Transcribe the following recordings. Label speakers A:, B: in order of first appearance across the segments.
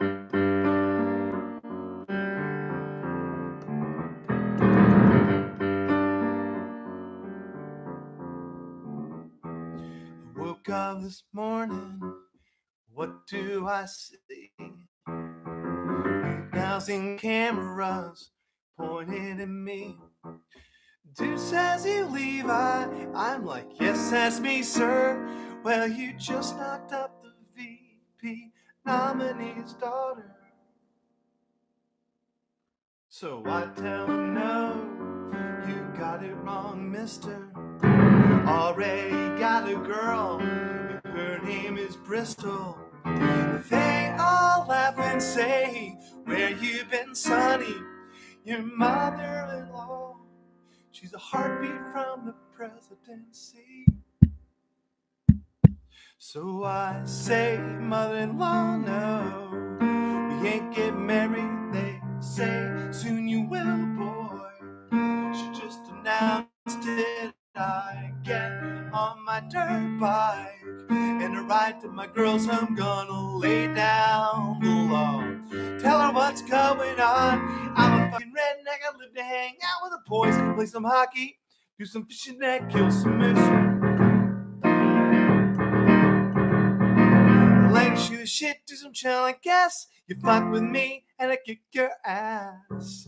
A: I woke up this morning, what do I see? Now seen cameras pointed at me. Dude says you Levi, I'm like, yes, that's me, sir. Well, you just knocked up the VP nominee's daughter. So I tell him, no, you got it wrong, mister. Already got a girl, her name is Bristol. They all laugh and say, where you been, sonny? Your mother-in-law, she's a heartbeat from the presidency. So I say, mother-in-law, no, we ain't get married, they say, soon you will, boy. She just announced it, I get on my dirt bike and I ride to my girl's home, gonna lay down the law. Tell her what's going on, I'm a fucking redneck, I live to hang out with the boys, play some hockey, do some fishing net, kill some moose. Later shoot the shit, do some chill, I guess. You fuck with me and I kick your ass.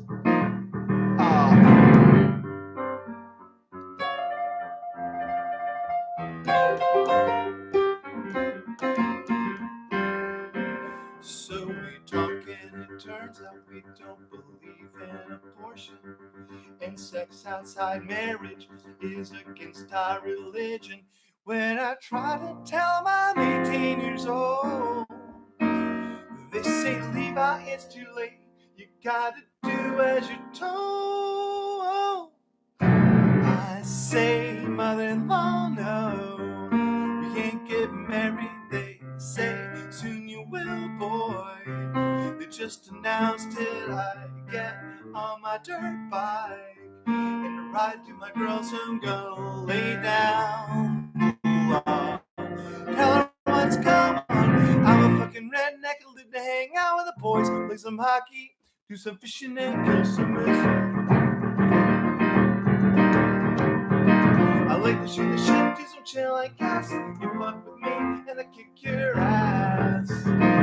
A: So we talk and it turns out we don't believe in abortion. And sex outside marriage is against our religion. When I try to tell them I'm 18 years old, they say, Levi, it's too late. You gotta do as you're told. I say, mother-in-law, no, we can't get married. They say, soon you will, boy. They just announced it. I get on my dirt bike and I ride to my girl's home, gonna lay down the law. Tell her what's going on. I'm a fucking redneck, I live to hang out with the boys, play some hockey, do some fishing and kill some moose. I like to shoot the shit, do some chill, I guess. You fuck with me and I kick your ass.